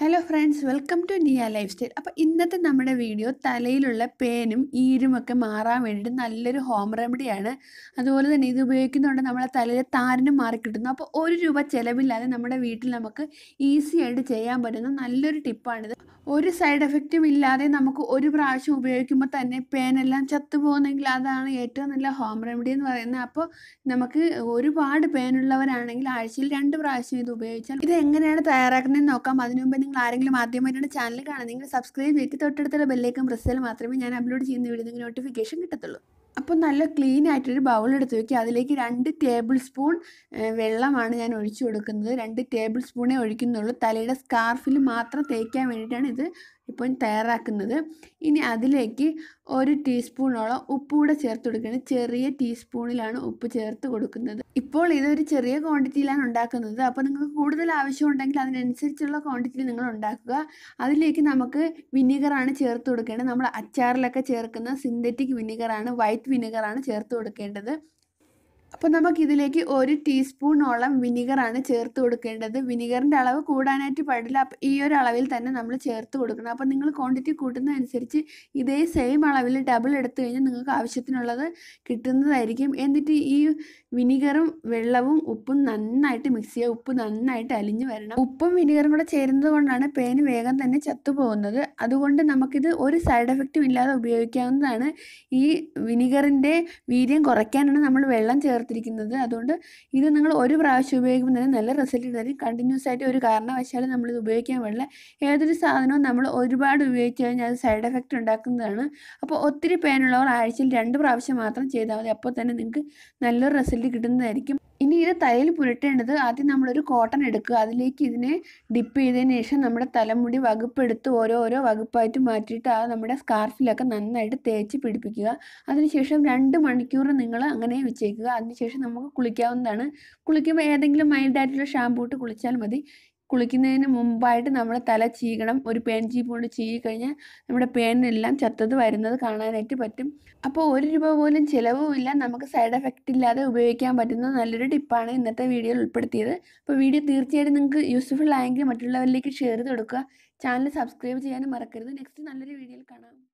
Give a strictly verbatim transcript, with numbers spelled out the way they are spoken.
Hello friends, welcome to Niya lifestyle. അപ്പോൾ ഇന്നത്തെ നമ്മുടെ വീഡിയോ തലയിലുള്ള പേനും ഈരുമൊക്കെ മാറാൻ വേണ്ടിയിട്ട് നല്ലൊരു ഹോം റെമഡിയാണ്. അതുപോലെ തന്നെ ഇത് ഉപയോഗിക്കുന്നതുകൊണ്ട് നമ്മളെ തലയിലെ താരനും മാറിക്കിട്ടുന്നു. അപ്പോൾ ഒരു രൂപ ചിലവില്ലാതെ നമ്മുടെ വീട്ടിൽ നമുക്ക് ഈസി ആയിട്ട് ചെയ്യാൻ പറ്റുന്ന നല്ലൊരു ടിപ്പാണിത്. ഒരു സൈഡ് എഫക്റ്റും ഇല്ലാതെ നമുക്ക് ഒരു പ്രാവശ്യം ഉപയോഗിക്കുമ്പോൾ തന്നെ പേനെല്ലാം ചത്തുപോകുന്നെങ്കിൽ അതാണ് ഏറ്റവും നല്ല ഹോം റെമഡി എന്ന് പറയുന്നത്. അപ്പോൾ നമുക്ക് ഒരുപാട് പേനുള്ളവരാണെങ്കിൽ ആഴ്ചയിൽ രണ്ട് പ്രാവശ്യം ഇത് ഉപയോഗിച്ചാൽ ഇത് എങ്ങനെയാണ് തയ്യാറാക്കുന്നതെന്ന് നോക്കാം. അതിനു മുമ്പ് നിങ്ങൾ ആരെങ്കിലും ആദ്യമായിട്ടാണ് ചാനൽ കാണുന്നതെങ്കിൽ സബ്സ്ക്രൈബ് ചെയ്തിട്ട് തൊട്ടടുത്തുള്ള ബെല്ലേക്കും പ്രസ് ചെയ്താൽ മാത്രമേ ഞാൻ അപ്ലോഡ് ചെയ്യുന്ന വീഡിയോ നോട്ടിഫിക്കേഷൻ കിട്ടത്തുള്ളൂ. അപ്പോൾ നല്ല ക്ലീൻ ആയിട്ടൊരു ബൗൾ എടുത്ത് വയ്ക്കുക. അതിലേക്ക് രണ്ട് ടേബിൾ സ്പൂൺ വെള്ളമാണ് ഞാൻ ഒഴിച്ചു കൊടുക്കുന്നത്. രണ്ട് ടേബിൾ സ്പൂണേ ഒഴിക്കുന്നുള്ളൂ. തലയുടെ സ്കാർഫിൽ മാത്രം തേക്കാൻ വേണ്ടിയിട്ടാണ് ഇത് ഇപ്പോൾ തയ്യാറാക്കുന്നത്. ഇനി അതിലേക്ക് ഒരു ടീസ്പൂണോളം ഉപ്പ് കൂടെ ചേർത്ത് കൊടുക്കുന്നത്. ചെറിയ ടീസ്പൂണിലാണ് ഉപ്പ് ചേർത്ത് കൊടുക്കുന്നത്. ഇപ്പോൾ ഇതൊരു ചെറിയ ക്വാണ്ടിറ്റിയിലാണ് ഉണ്ടാക്കുന്നത്. അപ്പോൾ നിങ്ങൾക്ക് കൂടുതൽ ആവശ്യമുണ്ടെങ്കിൽ അതിനനുസരിച്ചുള്ള ക്വാണ്ടിറ്റിയിൽ നിങ്ങൾ ഉണ്ടാക്കുക. അതിലേക്ക് നമുക്ക് വിനീഗറാണ് ചേർത്ത് കൊടുക്കേണ്ടത്. നമ്മൾ അച്ചാറിലൊക്കെ ചേർക്കുന്ന സിന്തറ്റിക് വിനീഗറാണ്, വൈറ്റ് വിനീഗറാണ് ചേർത്ത് കൊടുക്കേണ്ടത്. അപ്പോൾ നമുക്കിതിലേക്ക് ഒരു ടീസ്പൂണോളം വിനീഗറാണ് ചേർത്ത് കൊടുക്കേണ്ടത്. വിനീഗറിൻ്റെ അളവ് കൂടാനായിട്ട് പാടില്ല. അപ്പോൾ ഈ ഒരു അളവിൽ തന്നെ നമ്മൾ ചേർത്ത് കൊടുക്കണം. അപ്പോൾ നിങ്ങൾ ക്വാണ്ടിറ്റി കൂട്ടുന്നതനുസരിച്ച് ഇതേ സെയിം അളവിൽ ഡബിൾ എടുത്തു കഴിഞ്ഞാൽ നിങ്ങൾക്ക് ആവശ്യത്തിനുള്ളത് കിട്ടുന്നതായിരിക്കും. എന്നിട്ട് ഈ വിനീഗറും വെള്ളവും ഉപ്പും നന്നായിട്ട് മിക്സ് ചെയ്യുക. ഉപ്പ് നന്നായിട്ട് അലിഞ്ഞു വരണം. ഉപ്പും വിനീഗറും കൂടെ ചേരുന്നത് കൊണ്ടാണ് പേന് വേഗം തന്നെ ചത്തുപോകുന്നത്. അതുകൊണ്ട് നമുക്കിത് ഒരു സൈഡ് എഫക്റ്റും ഇല്ലാതെ ഉപയോഗിക്കാവുന്നതാണ്. ഈ വിനീഗറിൻ്റെ വീര്യം കുറയ്ക്കാനാണ് നമ്മൾ വെള്ളം ചേർത്തിരിക്കുന്നത്. അതുകൊണ്ട് ഇത് നിങ്ങൾ ഒരു പ്രാവശ്യം ഉപയോഗിക്കുമ്പോൾ തന്നെ നല്ല റിസൾട്ട് തരും. കണ്ടിന്യൂസ് ആയിട്ട് ഒരു കാരണവശാലും നമ്മളിത് ഉപയോഗിക്കാൻ പാടില്ല. ഏതൊരു സാധനവും നമ്മൾ ഒരുപാട് ഉപയോഗിച്ച് കഴിഞ്ഞാൽ അത് സൈഡ് എഫക്റ്റ് ഉണ്ടാക്കുന്നതാണ്. അപ്പോൾ ഒത്തിരി പേനുള്ളവർ ആഴ്ചയിൽ രണ്ട് പ്രാവശ്യം മാത്രം ചെയ്താൽ മതി. അപ്പോൾ തന്നെ നിങ്ങൾക്ക് നല്ലൊരു റിസൾട്ട് കിട്ടുന്നതായിരിക്കും. ഇനി ഇത് തലയിൽ പുരട്ടേണ്ടത്, ആദ്യം നമ്മളൊരു കോട്ടൺ എടുക്കുക. അതിലേക്ക് ഇതിനെ ഡിപ്പ് ചെയ്തതിന് ശേഷം നമ്മുടെ തലമുടി വകുപ്പെടുത്ത് ഓരോരോ വകുപ്പായിട്ട് മാറ്റിയിട്ട് ആ നമ്മുടെ സ്കാർഫിലൊക്കെ നന്നായിട്ട് തേച്ച് പിടിപ്പിക്കുക. അതിനുശേഷം രണ്ട് മണിക്കൂർ നിങ്ങൾ അങ്ങനെ വെച്ചേക്കുക. അതിനുശേഷം നമുക്ക് കുളിക്കാവുന്നതാണ്. കുളിക്കുമ്പോൾ ഏതെങ്കിലും മൈൽഡായിട്ടുള്ള ഷാമ്പൂ ഇട്ട് കുളിച്ചാൽ മതി. കുളിക്കുന്നതിന് മുമ്പായിട്ട് നമ്മൾ തല ചീകണം. ഒരു പേൻ ചീപ്പ് കൊണ്ട് ചീകി കഴിഞ്ഞാൽ നമ്മുടെ പേനെല്ലാം ചത്തത് വരുന്നത് കാണാനായിട്ട് പറ്റും. അപ്പോൾ ഒരു രൂപ പോലും ചിലവുമില്ല, നമുക്ക് സൈഡ് എഫക്റ്റ് ഇല്ലാതെ ഉപയോഗിക്കാൻ പറ്റുന്ന നല്ലൊരു ടിപ്പാണ് ഇന്നത്തെ വീഡിയോയിൽ ഉൾപ്പെടുത്തിയത്. അപ്പോൾ വീഡിയോ തീർച്ചയായിട്ടും നിങ്ങൾക്ക് യൂസ്ഫുൾ ആയെങ്കിൽ മറ്റുള്ളവരിലേക്ക് ഷെയർ ചെയ്ത് കൊടുക്കുക. ചാനൽ സബ്സ്ക്രൈബ് ചെയ്യാനും മറക്കരുത്. നെക്സ്റ്റ് നല്ലൊരു വീഡിയോയിൽ കാണാം.